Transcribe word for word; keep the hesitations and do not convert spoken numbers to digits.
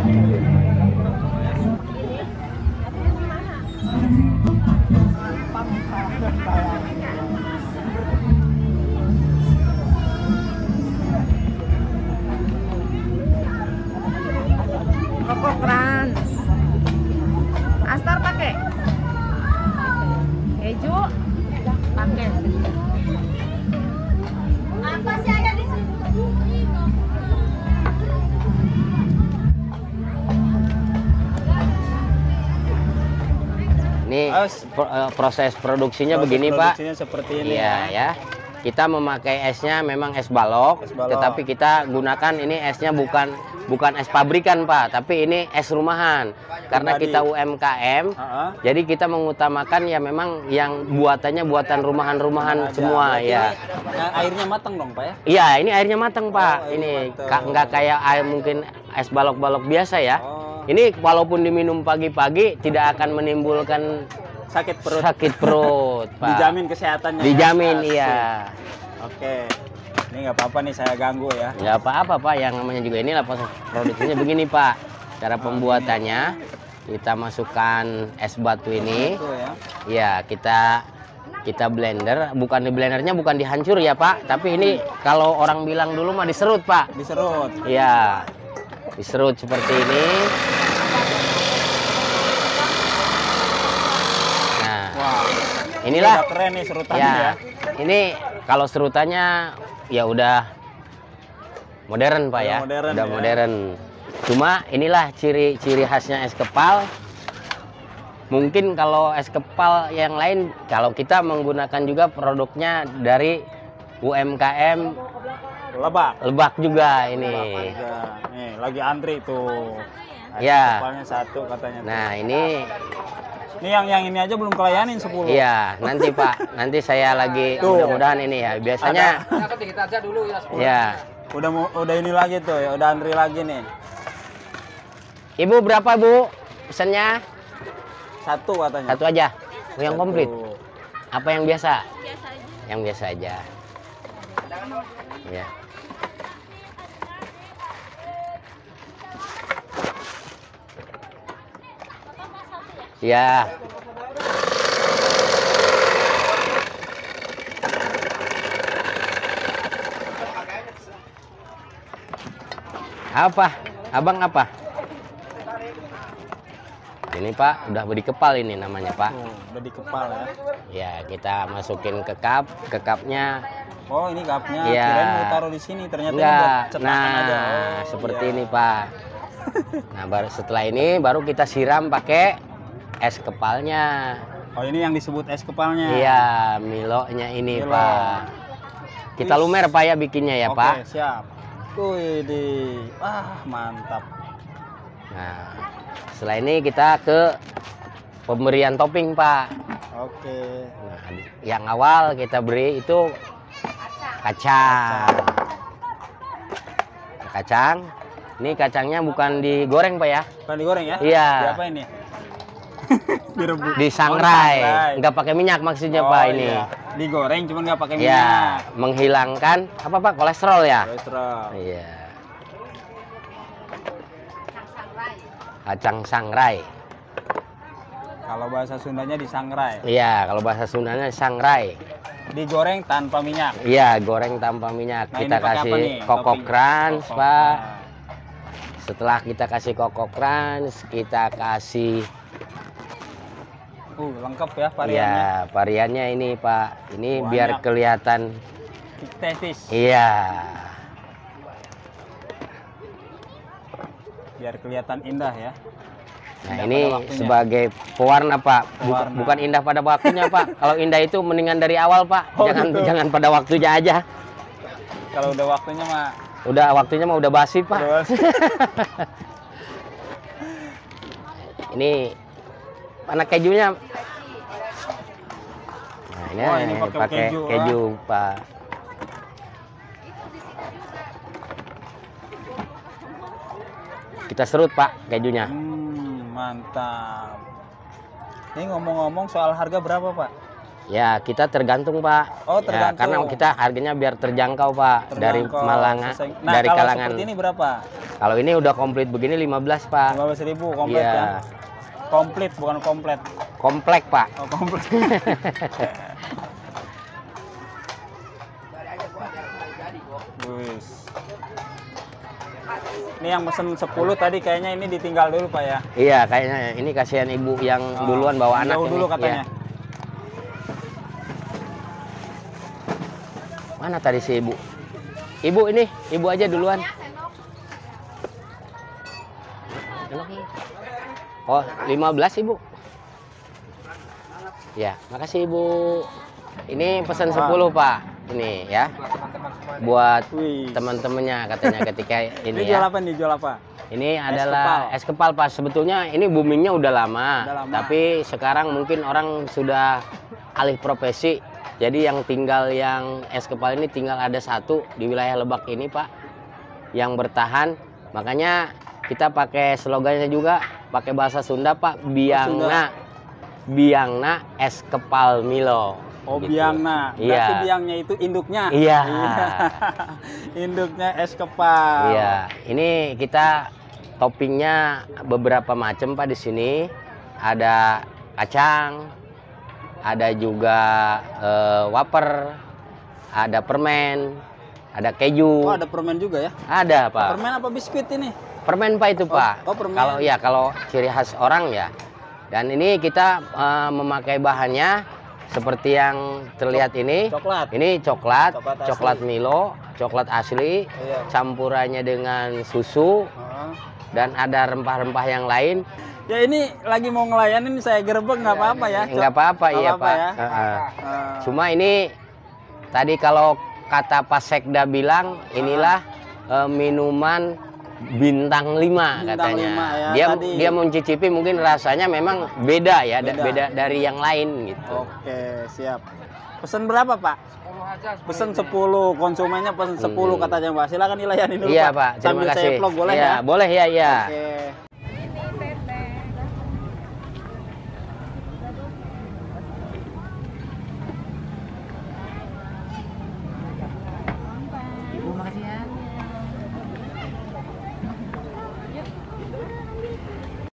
Koko Crunch. Astar pakai. Keju pakai. Apa sih ada di sini? Ini pro- eh, proses produksinya Proses begini produksinya Pak. seperti ini Iya ya. Kita memakai esnya memang es balok, Es balok. tetapi kita gunakan ini esnya bukan bukan es pabrikan Pak, tapi ini es rumahan. Karena Pribadi. kita U M K M, Ha-ha. jadi kita mengutamakan ya memang yang buatannya buatan rumahan-rumahan Aja. semua Berarti ya. nah, airnya matang dong Pak ya? Iya, ini airnya matang Pak. Oh, airnya Ini matang. ka- nggak kayak air mungkin es balok-balok biasa ya. Oh, Ini walaupun diminum pagi-pagi tidak akan menimbulkan sakit perut. sakit perut, Pak. Dijamin kesehatannya. Dijamin, ya? iya. Oke. Ini nggak apa-apa nih saya ganggu ya. Nggak apa-apa Pak, yang namanya juga inilah proses produksinya begini Pak. Cara pembuatannya, kita masukkan es batu ini. Itu ya. Ya, kita kita blender, bukan di blendernya bukan dihancur ya Pak, tapi ini kalau orang bilang dulu mah diserut Pak. Diserut. Ya, diserut seperti ini. Nah, Wah. inilah Udah keren nih serutannya ya. ya. Ini kalau serutannya ya udah modern Pak Udah ya, modern udah ya. modern. Cuma inilah ciri-ciri khasnya es kepal. Mungkin kalau es kepal yang lain, kalau kita menggunakan juga produknya dari U M K M Lebak. Lebak juga ini. Juga. Nih, lagi antri tuh. Es Ya. kepalnya satu katanya. tuh. Nah ini, Ini yang yang ini aja belum kelayanin sepuluh. iya nanti Pak, nanti saya lagi Tuh. mudah-mudahan ini ya. Biasanya, Kita aja dulu ya. ya. Udah mau udah ini lagi tuh ya, udah antri lagi nih. Ibu berapa Bu? Pesannya Satu katanya. satu aja. Oh, yang Satu. komplit. Apa yang biasa? Biasa aja. Yang biasa aja. Ya. Ya. Apa? Abang apa? Ini Pak, udah dikepal ini namanya Pak. Tuh, udah di kepal ya. Ya, kita masukin ke cup, ke cupnya. Oh, ini cupnya. Iya. Kirain mau taruh di sini, ternyata ini buat Enggak. cetakan Nah, aja. Oh, seperti iya. ini Pak. Nah, baru setelah ini baru kita siram pakai es kepalnya. Oh, ini yang disebut es kepalnya. Iya, Milonya ini Milo. Pak. Kita Wis. lumer Pak ya bikinnya ya Oke, Pak. siap. Wih, di. Ah, mantap. Nah, setelah ini kita ke pemberian topping Pak. Oke. Nah, yang awal kita beri itu kacang. Kacang. Ini kacangnya bukan digoreng Pak ya. Bukan digoreng ya? Iya. Di apa ini? Direbus. Disangrai. Oh, disangrai. Nggak pakai minyak maksudnya Oh, Pak ini. iya. Digoreng cuman nggak pakai minyak. Ya, menghilangkan apa Pak? Kolesterol ya? Kolesterol. Iya. Kacang sangrai. Kalau bahasa Sundanya disangrai. Iya, kalau bahasa Sundanya sangrai. Digoreng tanpa minyak. Iya, goreng tanpa minyak. Nah, Kita ini pakai kasih apa nih? koko Topping. crunch, Koko Pak. crunch. Setelah kita kasih koko crunch, kita kasih Uh, lengkap ya variannya. ya variannya ini, Pak. Ini Banyak. biar kelihatan Tetis. iya. Biar kelihatan indah ya. Nah, Indah ini pada waktunya. sebagai pewarna, Pak. Bukan, Pewarna. bukan indah pada waktunya, Pak. Kalau indah itu mendingan dari awal, Pak. Oh, jangan gitu. jangan pada waktunya aja. Kalau udah waktunya mah Udah waktunya mah udah basi, Pak. terus. Ini mana kejunya? Nah, ini, Oh, ini pakai pakai keju, keju, Pak. Kita serut, Pak, kejunya. Hmm, mantap. Ini ngomong-ngomong soal harga berapa, Pak? Ya, kita tergantung, Pak. Oh, Ya, tergantung. karena kita harganya biar terjangkau, Pak. Dari Terjangkau, Malang, sesuai. Nah, dari kalau kalangan. seperti ini berapa? Kalau ini udah komplit begini lima belas, Pak. lima belas ribu komplit Iya. ya? Komplit, bukan komplit. Komplek, Pak. Oh, komplit. Wis. Ini yang pesen sepuluh tadi kayaknya ini ditinggal dulu, Pak ya? Iya, kayaknya ini kasihan ibu yang Oh, duluan bawa anak jauh ini. dulu katanya. Iya. Mana tadi si ibu? Ibu ini, ibu aja duluan. Oh, lima belas Ibu. Ya, makasih Ibu. Ini pesan sepuluh, Pak. Ini ya. Buat Wih. teman-temannya katanya ketika Ini ini jual ya. apa nih? Jual apa? Ini Es adalah kepal. es kepal, Pak. Sebetulnya ini boomingnya udah lama, Udah lama. tapi sekarang mungkin orang sudah alih profesi. Jadi yang tinggal yang es kepal ini tinggal ada satu di wilayah Lebak ini, Pak, yang bertahan. Makanya kita pakai slogannya juga, pakai bahasa Sunda, Pak, Biangna, Biangna es kepal Milo. Oh, Gitu. biangna. Berarti Iya. biangnya itu induknya. Iya. Induknya es kepal. Iya, ini kita toppingnya beberapa macam, Pak, di sini. Ada kacang, ada juga eh, wafer, ada permen, ada keju. Oh, ada permen juga ya? Ada, Pak. Permen apa biskuit ini? Permen, Pak, itu, Pak. oh, permen. Kalau ya kalau ciri khas orang ya. Dan ini kita eh, memakai bahannya seperti yang terlihat ini. Coklat. Ini coklat, Coklat asli. coklat Milo, coklat asli. Iya. Campurannya dengan susu Oh. dan ada rempah-rempah yang lain. Ya ini lagi mau ngelayanin saya gerbek nggak apa-apa ya? Nggak apa-apa, Nggak iya, apa-apa Pak. ya? Heeh. Ah. Cuma ini tadi kalau kata Pak Sekda bilang inilah eh, minuman bintang lima Bintang katanya. lima ya, dia tadi. dia mencicipi mungkin rasanya memang beda ya, da- Beda. beda dari yang lain gitu. Oke, siap. Pesen berapa, Pak? Pesen sepuluh, konsumennya pesen sepuluh Hmm. katanya, Pak. Silakan dilayani dulu, Iya, Pak. Pak. Terima Sambil kasih. saya vlog boleh Iya, ya? boleh ya, iya. Oke.